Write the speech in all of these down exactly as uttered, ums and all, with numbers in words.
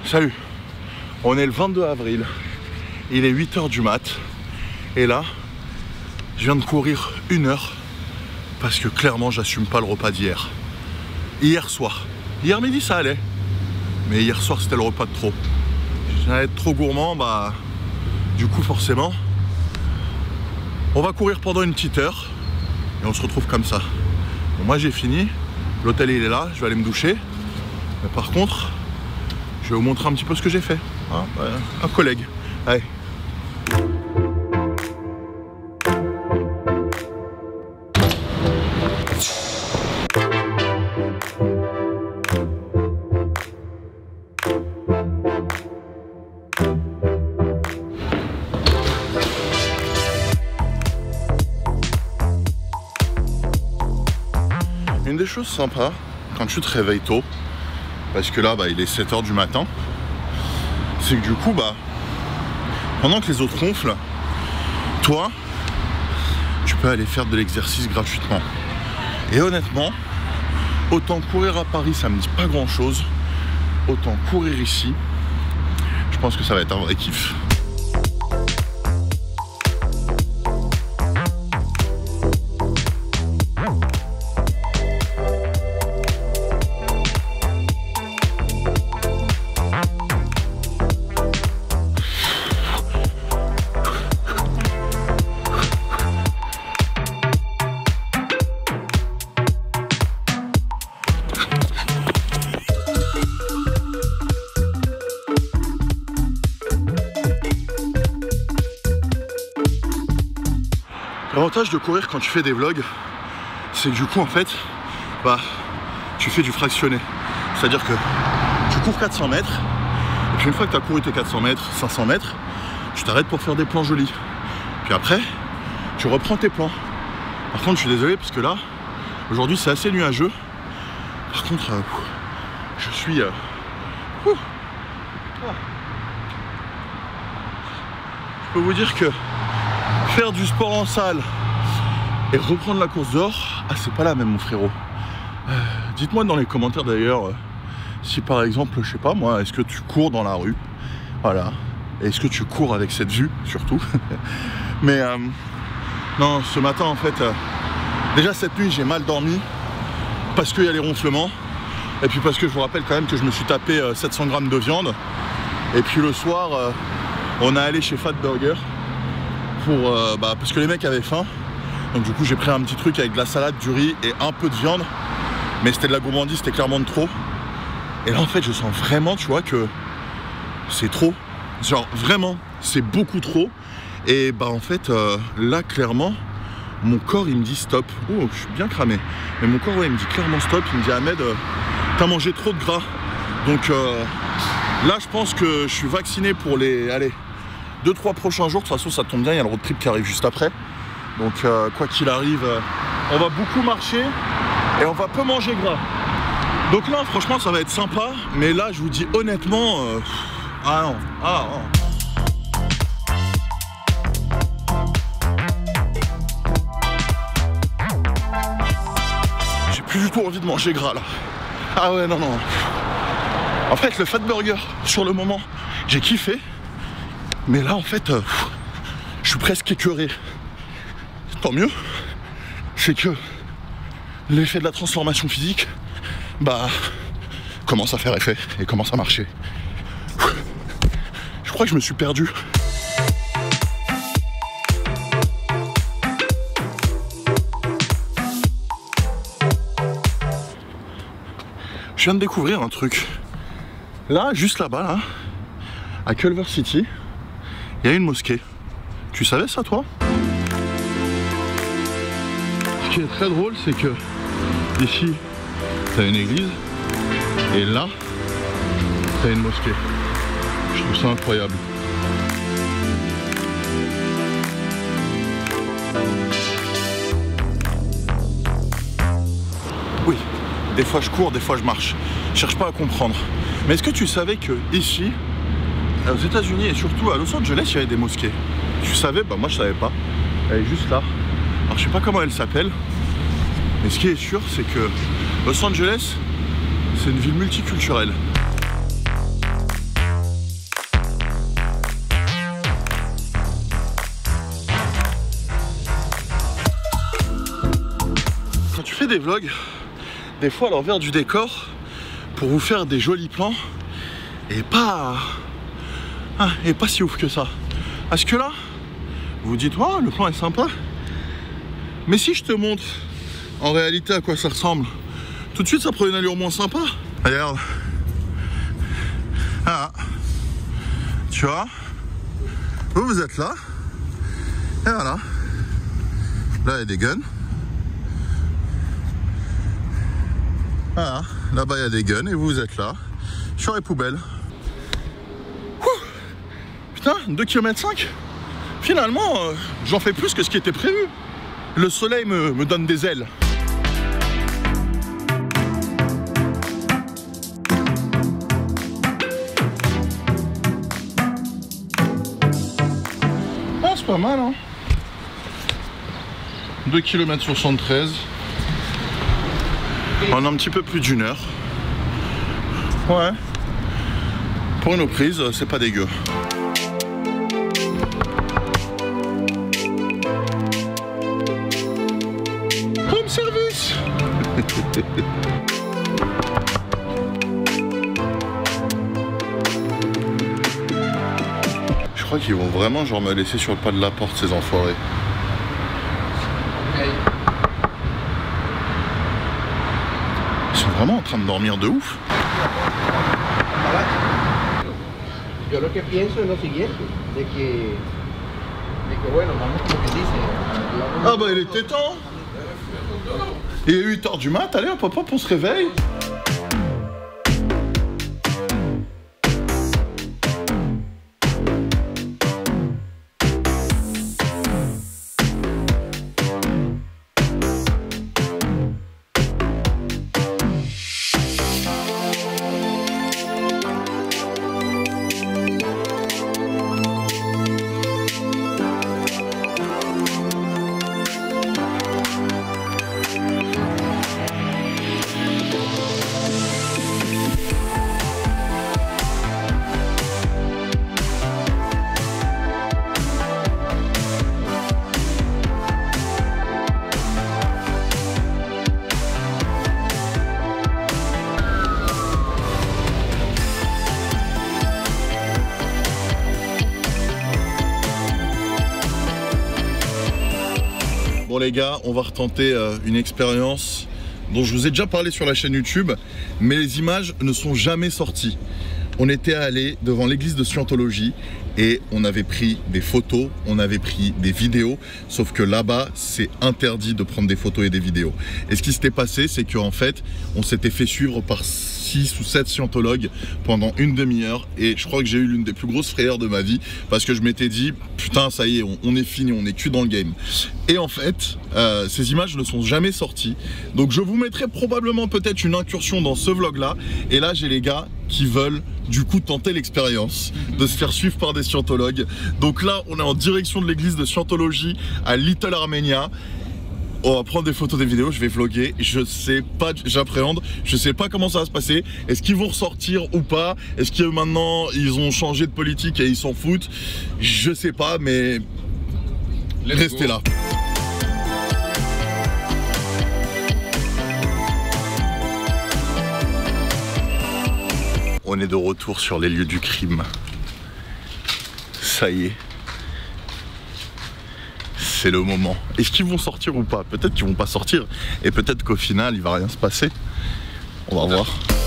Salut, on est le vingt-deux avril, il est huit heures du mat, et là, je viens de courir une heure, parce que clairement, j'assume pas le repas d'hier. Hier soir, hier midi ça allait, mais hier soir c'était le repas de trop. J'allais être trop gourmand, bah, du coup forcément, on va courir pendant une petite heure, et on se retrouve comme ça. Bon, moi j'ai fini, l'hôtel il est là, je vais aller me doucher, mais par contre, je vais vous montrer un petit peu ce que j'ai fait. Hein, bah, un collègue. Allez. Une des choses sympas quand tu te réveilles tôt, parce que là bah, il est sept heures du matin, c'est que du coup bah pendant que les autres ronflent, toi tu peux aller faire de l'exercice gratuitement. Et honnêtement, autant courir à Paris ça me dit pas grand chose, autant courir ici, je pense que ça va être un vrai kiff. L'avantage de courir quand tu fais des vlogs, c'est que du coup en fait, bah, tu fais du fractionné. C'est-à-dire que tu cours quatre cents mètres, et puis une fois que tu as couru tes quatre cents mètres, cinq cents mètres, tu t'arrêtes pour faire des plans jolis. Puis après, tu reprends tes plans. Par contre, je suis désolé parce que là, aujourd'hui c'est assez nuageux. Par contre, euh, je suis... Euh, ah. Je peux vous dire que faire du sport en salle et reprendre la course dehors, ah c'est pas la même mon frérot. Euh, Dites-moi dans les commentaires d'ailleurs euh, si par exemple, je sais pas moi, est-ce que tu cours dans la rue? Voilà. Est-ce que tu cours avec cette vue surtout? Mais euh, non, ce matin en fait, euh, déjà cette nuit j'ai mal dormi parce qu'il y a les ronflements et puis parce que je vous rappelle quand même que je me suis tapé euh, sept cents grammes de viande et puis le soir euh, on est allé chez Fat Burger. Pour, euh, bah, parce que les mecs avaient faim, donc du coup j'ai pris un petit truc avec de la salade, du riz et un peu de viande, mais c'était de la gourmandise, c'était clairement de trop. Et là en fait je sens vraiment, tu vois, que c'est trop, genre vraiment c'est beaucoup trop. Et bah en fait euh, là clairement mon corps il me dit stop. Oh, je suis bien cramé, mais mon corps ouais, il me dit clairement stop. Il me dit Ahmed, euh, t'as mangé trop de gras, donc euh, là je pense que je suis vacciné pour les, allez, deux trois prochains jours. De toute façon ça tombe bien, il y a le road trip qui arrive juste après, donc euh, quoi qu'il arrive euh, on va beaucoup marcher et on va peu manger gras. Donc là franchement ça va être sympa, mais là je vous dis honnêtement euh, ah non, ah non. J'ai plus du tout envie de manger gras là. Ah ouais non non. En fait le Fat Burger sur le moment j'ai kiffé, mais là en fait euh, je suis presque écœuré. Tant mieux, c'est que l'effet de la transformation physique bah commence à faire effet et commence à marcher. Je crois que je me suis perdu. Je viens de découvrir un truc. Là, juste là-bas, là, à Culver City, il y a une mosquée. Tu savais ça, toi? Ce qui est très drôle, c'est que ici, t'as une église, et là, t'as une mosquée. Je trouve ça incroyable. Oui, des fois je cours, des fois je marche. Je cherche pas à comprendre. Mais est-ce que tu savais que ici, aux États-Unis et surtout à Los Angeles, il y avait des mosquées? Tu savais? Bah moi je savais pas. Elle est juste là. Alors je sais pas comment elle s'appelle, mais ce qui est sûr, c'est que Los Angeles, c'est une ville multiculturelle. des vlogs, des fois à l'envers du décor, pour vous faire des jolis plans, et pas, ah, et pas si ouf que ça. Parce que là, vous dites, oh, le plan est sympa. Mais si je te montre en réalité à quoi ça ressemble, tout de suite ça prend une allure moins sympa. Regarde. Ah. Tu vois, vous, vous êtes là. Et voilà. Là, il y a des guns. Voilà. Là-bas, il y a des guns et vous, vous êtes là. Sur les poubelles. Ouh. Putain, deux kilomètres cinq. Finalement, euh, j'en fais plus que ce qui était prévu. Le soleil me, me donne des ailes. Ah, c'est pas mal, hein. deux kilomètres soixante-treize. En un petit peu plus d'une heure. Ouais. Pour une prise, c'est pas dégueu. Home service. Je crois qu'ils vont vraiment genre me laisser sur le pas de la porte, ces enfoirés. Ils sont vraiment en train de dormir de ouf. Yo lo que pienso es lo siguiente, de que, de que bueno, vamos como que dice. Ah bah il était temps. Il est huit heures du mat, allez hop hop hop, on se réveille. Bon les gars, on va retenter euh, une expérience dont je vous ai déjà parlé sur la chaîne YouTube, mais les images ne sont jamais sorties. On était allé devant l'église de Scientologie et on avait pris des photos, on avait pris des vidéos, sauf que là-bas, c'est interdit de prendre des photos et des vidéos. Et ce qui s'était passé, c'est qu'en fait, on s'était fait suivre par six ou sept scientologues pendant une demi-heure et je crois que j'ai eu l'une des plus grosses frayeurs de ma vie parce que je m'étais dit, putain, ça y est, on, on est fini, on est cul dans le game. Et en fait, euh, ces images ne sont jamais sorties. Donc je vous mettrai probablement peut-être une incursion dans ce vlog-là. Et là, j'ai les gars qui veulent du coup tenter l'expérience de se faire suivre par des scientologues. Donc là, on est en direction de l'église de Scientologie à Little Armenia. On va prendre des photos, des vidéos, je vais vlogger, je sais pas, j'appréhende, je sais pas comment ça va se passer. Est-ce qu'ils vont ressortir ou pas? Est-ce que maintenant ils ont changé de politique et ils s'en foutent? Je sais pas, mais Let's restez go. Là. On est de retour sur les lieux du crime. Ça y est. C'est le moment. Est-ce qu'ils vont sortir ou pas? Peut-être qu'ils vont pas sortir. Et peut-être qu'au final, il va rien se passer. On va voir.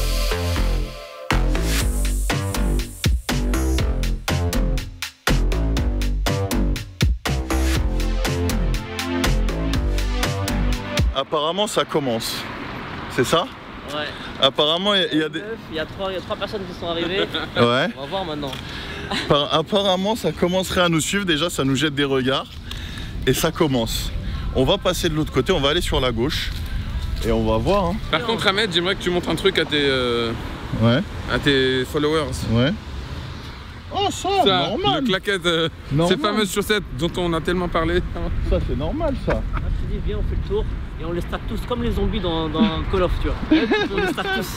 Apparemment, ça commence. C'est ça? Ouais. Apparemment, il y, y a des... Il y a trois, il y a trois personnes qui sont arrivées. Ouais. On va voir maintenant. Apparemment, ça commencerait à nous suivre. Déjà, ça nous jette des regards. Et ça commence. On va passer de l'autre côté, on va aller sur la gauche. Et on va voir. Hein. Par contre, Ahmed, j'aimerais que tu montres un truc à tes, euh, ouais. à tes followers. Ouais. Oh, ça, ça normal. Le claquette, euh, ces fameuses chaussettes dont on a tellement parlé. Ça, c'est normal, ça. Moi, je te dis, viens, on fait le tour et on les stack tous comme les zombies dans, dans Call of, tu vois. On les stack tous.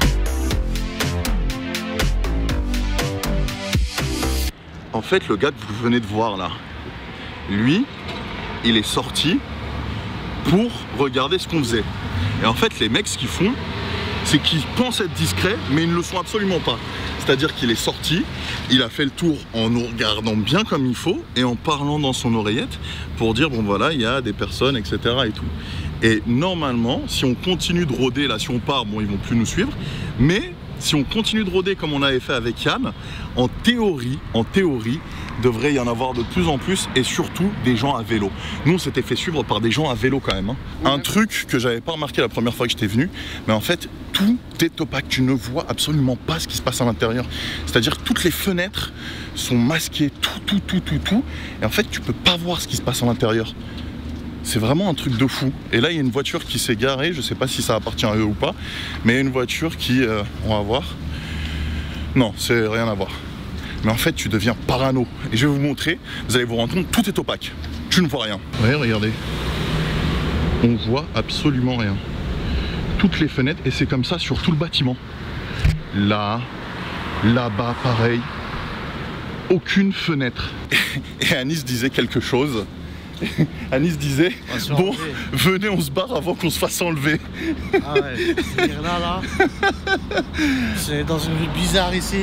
En fait, le gars que vous venez de voir là, lui, il est sorti pour regarder ce qu'on faisait. Et en fait, les mecs, ce qu'ils font, c'est qu'ils pensent être discrets, mais ils ne le sont absolument pas. C'est-à-dire qu'il est sorti, il a fait le tour en nous regardant bien comme il faut et en parlant dans son oreillette pour dire bon voilà, il y a des personnes, et cetera et tout. Et normalement, si on continue de rôder, là si on part, bon ils vont plus nous suivre, mais si on continue de rôder comme on avait fait avec Yann, en théorie, en théorie, devrait y en avoir de plus en plus et surtout des gens à vélo. Nous on s'était fait suivre par des gens à vélo quand même. Hein. Ouais. Un truc que j'avais pas remarqué la première fois que j'étais venu, mais en fait tout est opaque, tu ne vois absolument pas ce qui se passe à l'intérieur. C'est-à-dire toutes les fenêtres sont masquées, tout, tout, tout, tout, tout, et en fait tu peux pas voir ce qui se passe à l'intérieur. C'est vraiment un truc de fou. Et là il y a une voiture qui s'est garée, je sais pas si ça appartient à eux ou pas, mais il y a une voiture qui, euh, on va voir, non c'est rien à voir. Mais en fait tu deviens parano. Et je vais vous montrer, vous allez vous rendre compte, tout est opaque. Tu ne vois rien. Ouais, regardez. On voit absolument rien. Toutes les fenêtres, et c'est comme ça sur tout le bâtiment. Là, là-bas pareil. Aucune fenêtre. Et Anis disait quelque chose. Anis disait, bon, enlever. Venez on se barre avant qu'on se fasse enlever. Ah ouais, c'est là là. C'est dans une ville bizarre ici.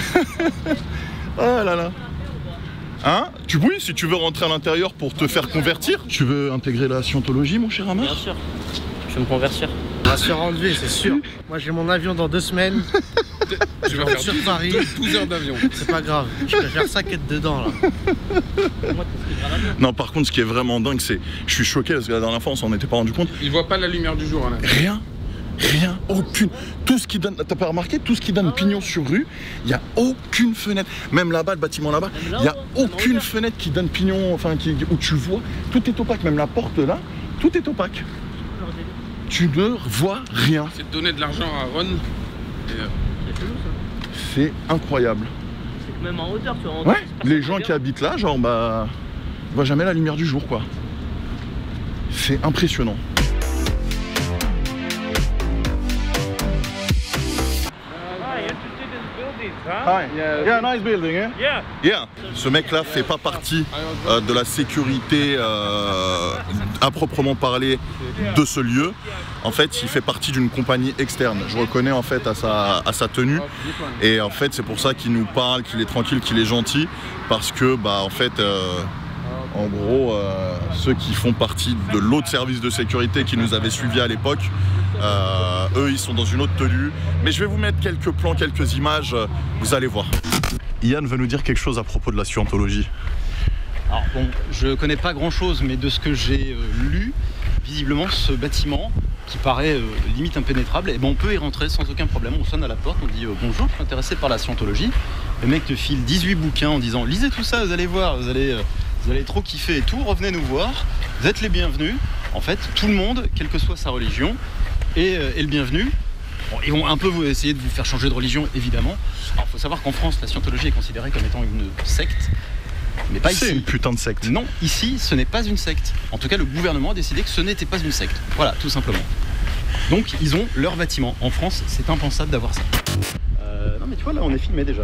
Ah là là. Hein? Tu, oui, si tu veux rentrer à l'intérieur pour te faire convertir. Tu veux intégrer la scientologie, mon cher Amar? Bien sûr. Je vais me convertir. On va se faire enlever, c'est sûr. Moi j'ai mon avion dans deux semaines. Je vais faire sur Paris. douze heures d'avion. C'est pas grave. Je préfère ça qu'être dedans là. Non, par contre, ce qui est vraiment dingue, c'est. Je suis choqué parce que la dernière fois, on s'en était pas rendu compte. Il voit pas la lumière du jour, là. Rien. Rien, aucune. Tout ce qui donne, t'as pas remarqué, tout ce qui donne pignon sur rue, il n'y a aucune fenêtre. Même là-bas, le bâtiment là-bas, il n'y a aucune fenêtre qui donne pignon, enfin, qui, où tu vois. Tout est opaque, même la porte là, tout est opaque. Tu ne vois rien. C'est de donner de l'argent à Ron. C'est incroyable. C'est que même en hauteur, tu vois. En ouais, les gens qui habitent là, genre, bah, on voit jamais la lumière du jour, quoi. C'est impressionnant. Hi. Yeah, nice building, eh? Yeah. Yeah. Ce mec-là fait pas partie euh, de la sécurité euh, à proprement parler de ce lieu. En fait, il fait partie d'une compagnie externe. Je reconnais en fait à sa, à sa tenue. Et en fait, c'est pour ça qu'il nous parle, qu'il est tranquille, qu'il est gentil. Parce que, bah, en fait, euh, en gros, euh, ceux qui font partie de l'autre service de sécurité qui nous avait suivis à l'époque, Euh, eux ils sont dans une autre tenue, mais je vais vous mettre quelques plans, quelques images, vous allez voir. Yann veut nous dire quelque chose à propos de la scientologie. Alors bon, je connais pas grand chose, mais de ce que j'ai euh, lu, visiblement ce bâtiment qui paraît euh, limite impénétrable, et ben on peut y rentrer sans aucun problème. On sonne à la porte, on dit euh, bonjour, je suis intéressé par la scientologie. Le mec te file dix-huit bouquins en disant lisez tout ça, vous allez voir, vous allez, euh, vous allez trop kiffer et tout, revenez nous voir, vous êtes les bienvenus. En fait, tout le monde, quelle que soit sa religion, Et, euh, et le bienvenu. Bon, ils vont un peu vous essayer de vous faire changer de religion, évidemment. Alors, il faut savoir qu'en France, la scientologie est considérée comme étant une secte, mais pas ici. C'est une putain de secte. Non, ici, ce n'est pas une secte. En tout cas, le gouvernement a décidé que ce n'était pas une secte. Voilà, tout simplement. Donc, ils ont leur bâtiment. En France, c'est impensable d'avoir ça. Euh, non, mais tu vois, là, on est filmé déjà.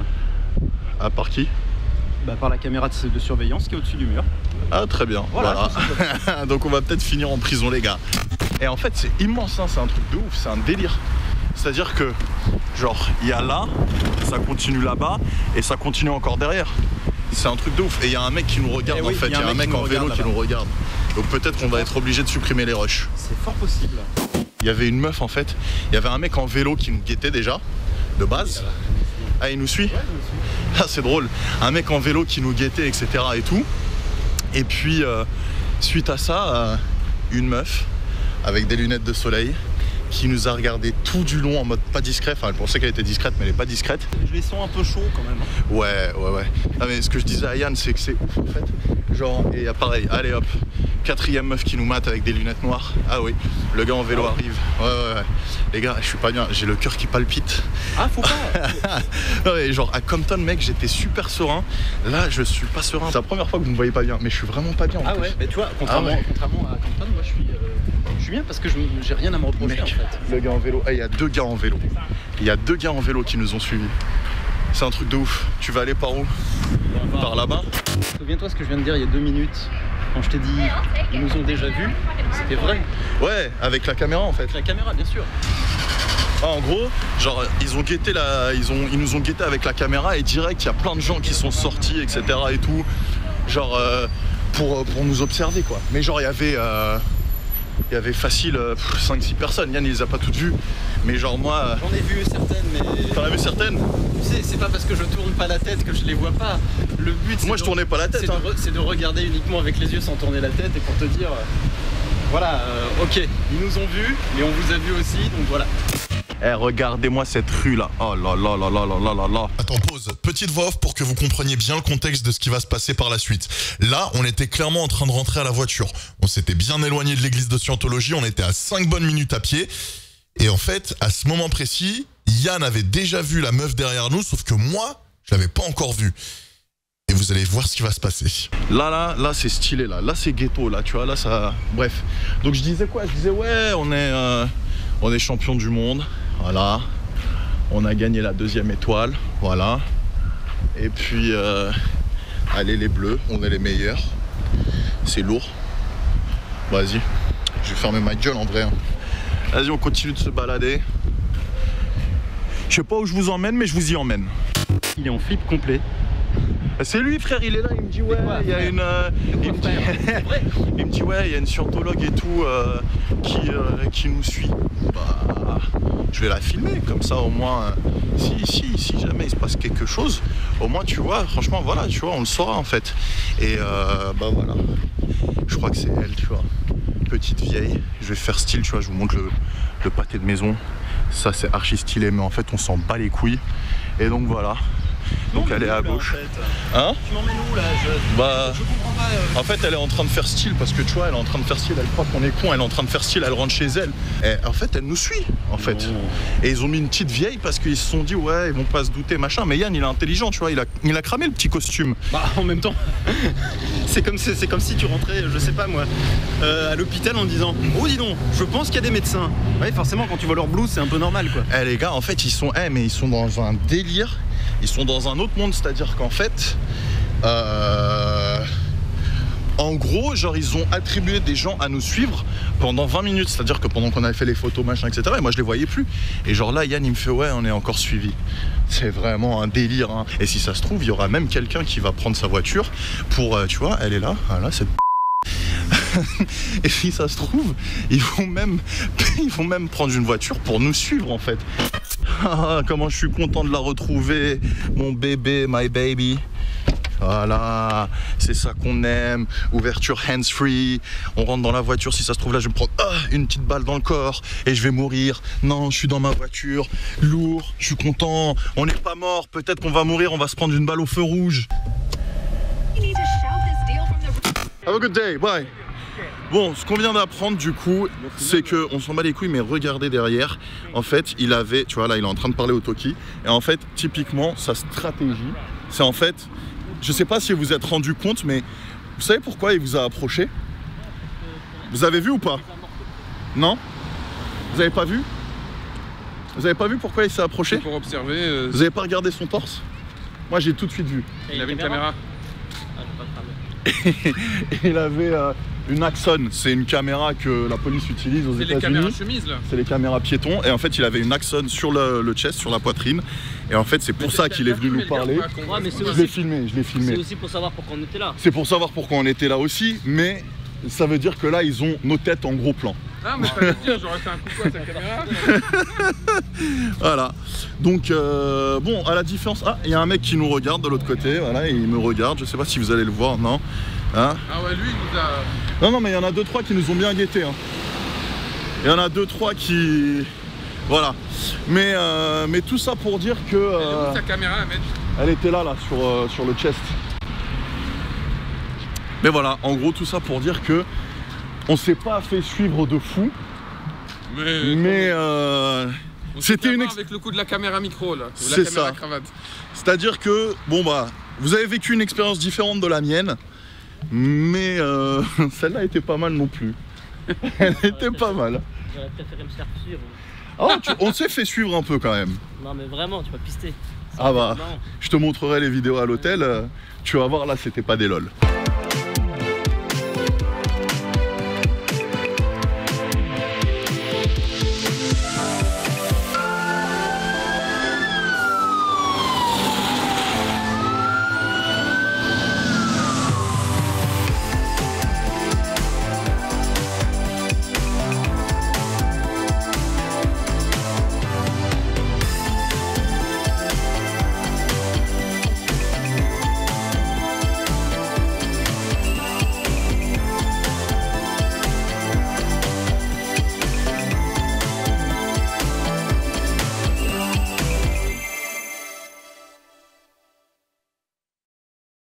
Ah, par qui? Bah, par la caméra de, de surveillance qui est au-dessus du mur. Ah, très bien. Voilà. voilà. Donc, on va peut-être finir en prison, les gars. Et en fait, c'est immense, hein, c'est un truc de ouf, c'est un délire. C'est-à-dire que, genre, il y a là, ça continue là-bas, et ça continue encore derrière. C'est un truc de ouf. Et il y a un mec qui nous regarde, et en oui, fait. Il y a un mec, mec en vélo qui nous regarde. Donc peut-être qu'on va être obligé de supprimer les rushs. C'est fort possible. Il y avait une meuf, en fait. Il y avait un mec en vélo qui nous guettait déjà, de base. Ah, il nous suit? Ouais, il nous suit. Ah, c'est drôle. Un mec en vélo qui nous guettait, et cetera et tout. Et puis, euh, suite à ça, euh, une meuf avec des lunettes de soleil qui nous a regardé tout du long en mode pas discret. Enfin, elle pensait qu'elle était discrète, mais elle est pas discrète. Les sons un peu chauds quand même. Ouais, ouais, ouais. Non, mais ce que je disais à Yann, c'est que c'est ouf en fait. Genre, et pareil, allez hop, quatrième meuf qui nous mate avec des lunettes noires. Ah oui, le gars en vélo ah ouais. arrive. Ouais, ouais, ouais. Les gars, je suis pas bien, j'ai le cœur qui palpite. Ah, faut pas. Non, mais genre, à Compton, mec, j'étais super serein. Là, je suis pas serein. C'est la première fois que vous me voyez pas bien, mais je suis vraiment pas bien. En ah plus. ouais, mais tu vois, contrairement, ah ouais. contrairement à Compton, moi je suis. Euh... Je suis bien parce que j'ai rien à me reprocher. Mec, en fait. Le gars en vélo, il ah, y a deux gars en vélo. Il y a deux gars en vélo qui nous ont suivis. C'est un truc de ouf. Tu vas aller par où? Par là-bas. Souviens-toi ce que je viens de dire il y a deux minutes. Quand je t'ai dit, ils nous ont déjà vus, c'était vrai. Ouais, avec la caméra en fait. Avec la caméra, bien sûr. Ah, en gros, genre, ils ont guetté la, ils ont, ils nous ont guetté avec la caméra et direct, il y a plein de gens qui sont sortis, et cetera et tout, genre euh, pour pour nous observer quoi. Mais genre, il y avait, euh, il y avait facile euh, cinq six personnes. Yann, il les a pas toutes vues, mais genre moi. J'en ai vu certaines, mais. T'en as vu certaines? Tu sais, c'est pas parce que je tourne pas la tête que je les vois pas. Le but, moi, je de, tournais pas la tête. C'est hein. de, de regarder uniquement avec les yeux sans tourner la tête et pour te dire, euh, voilà, euh, ok, ils nous ont vus, mais on vous a vu aussi, donc voilà. Eh, regardez-moi cette rue là. Oh là là là là là là là là. Attends, pause. Petite voix off pour que vous compreniez bien le contexte de ce qui va se passer par la suite. Là, on était clairement en train de rentrer à la voiture. On s'était bien éloigné de l'église de Scientologie, on était à cinq bonnes minutes à pied. Et en fait, à ce moment précis, Yann avait déjà vu la meuf derrière nous, sauf que moi, je l'avais pas encore vue. Et vous allez voir ce qui va se passer. Là, là, là, c'est stylé, là. Là, c'est ghetto, là, tu vois, là, ça... Bref. Donc, je disais quoi? Je disais, ouais, on est, euh, on est champion du monde. Voilà. On a gagné la deuxième étoile. Voilà. Et puis, euh, allez, les bleus, on est les meilleurs. C'est lourd. Vas-y. Je vais fermer ma gueule, en vrai. Hein. Vas-y, on continue de se balader. Je sais pas où je vous emmène, mais je vous y emmène. Il est en flip complet. C'est lui frère, il est là, il me dit ouais, il y a une... Euh, il, me dit, il me dit ouais, il y a une scientologue et tout euh, qui, euh, qui nous suit. Bah, je vais la filmer, comme ça au moins, euh, si, si, si jamais il se passe quelque chose, au moins tu vois, franchement voilà, tu vois, on le saura en fait. Et euh, bah voilà, je crois que c'est elle, tu vois, petite vieille, je vais faire style, tu vois, je vous montre le, le pâté de maison. Ça c'est archi stylé, mais en fait on s'en bat les couilles. Et donc voilà. Donc elle est à gauche. Hein? Tu m'emmènes où là? Je, bah, je comprends pas. Euh... En fait, elle est en train de faire style parce que tu vois, elle est en train de faire style. Elle croit qu'on est con. Elle est en train de faire style. Elle rentre chez elle. Et en fait, elle nous suit. En fait. Non. Et ils ont mis une petite vieille parce qu'ils se sont dit ouais, ils vont pas se douter machin. Mais Yann, il est intelligent, tu vois. Il a, il a cramé le petit costume. Bah en même temps, c'est comme, c'est comme si tu rentrais, je sais pas moi, euh, à l'hôpital en disant oh dis donc, je pense qu'il y a des médecins. Ouais, forcément, quand tu vois leur blouse, c'est un peu normal quoi. Eh les gars, en fait, ils sont, eh mais ils sont dans un délire. Ils sont dans un autre monde, c'est-à-dire qu'en fait, euh, en gros, genre ils ont attribué des gens à nous suivre pendant vingt minutes, c'est-à-dire que pendant qu'on avait fait les photos, machin, et cetera. Et moi je les voyais plus. Et genre là, Yann il me fait ouais, on est encore suivi. C'est vraiment un délire. Hein. Et si ça se trouve, il y aura même quelqu'un qui va prendre sa voiture pour, euh, tu vois, elle est là, voilà, cette. Et si ça se trouve, ils vont même, ils vont même prendre une voiture pour nous suivre en fait. Ah, comment je suis content de la retrouver, mon bébé, my baby. Voilà, c'est ça qu'on aime. Ouverture hands-free. On rentre dans la voiture. Si ça se trouve là, je vais me prendre ah, une petite balle dans le corps et je vais mourir. Non, je suis dans ma voiture. Lourd, je suis content. On n'est pas mort. Peut-être qu'on va mourir. On va se prendre une balle au feu rouge. Have a good day. Bye. Bon, ce qu'on vient d'apprendre du coup, c'est que on s'en bat les couilles, mais regardez derrière. En fait, il avait, tu vois là, il est en train de parler au Toki. Et en fait, typiquement, sa stratégie, c'est en fait, je sais pas si vous vous êtes rendu compte, mais vous savez pourquoi il vous a approché? Vous avez vu ou pas? Non? Vous avez pas vu? Vous avez pas vu pourquoi il s'est approché? Pour observer. Euh... Vous avez pas regardé son torse? Moi, j'ai tout de suite vu. Il avait une caméra. Il avait euh, une Axon, c'est une caméra que la police utilise aux États-Unis. C'est les caméras chemises là. C'est les caméras piétons. Et en fait, il avait une Axon sur le, le chest, sur la poitrine. Et en fait, c'est pour mais ça qu'il est venu nous parler. Ouais, mais je l'ai filmé, je l'ai filmé. C'est aussi pour savoir pourquoi on était là. C'est pour savoir pourquoi on était là aussi, mais ça veut dire que là, ils ont nos têtes en gros plan. Ah, mais pas dire, j'aurais fait un coucou à sa caméra. Voilà. Donc, euh, bon, à la différence... Ah, il y a un mec qui nous regarde de l'autre côté, voilà, il me regarde, je sais pas si vous allez le voir, non hein? Ah ouais, lui, il nous a... Non, non, mais il y en a deux, trois qui nous ont bien guettés. Hein. Il y en a deux, trois qui... Voilà. Mais, euh, mais tout ça pour dire que... Euh, elle est où sa caméra, mec? Elle était là, là, sur, euh, sur le chest. Mais voilà, en gros, tout ça pour dire que on s'est pas fait suivre de fou. Mais... mais euh, c'était une... Ex... avec le coup de la caméra micro, là. C'est ça. C'est-à-dire que, bon bah, vous avez vécu une expérience différente de la mienne. Mais euh, celle-là était pas mal non plus. Elle était pas mal. J'aurais préféré me faire suivre. Oh, tu, on s'est fait suivre un peu quand même. Non mais vraiment, tu vas pister. Ah bah, Non. je te montrerai les vidéos à l'hôtel. euh, Tu vas voir, là, c'était pas des lol.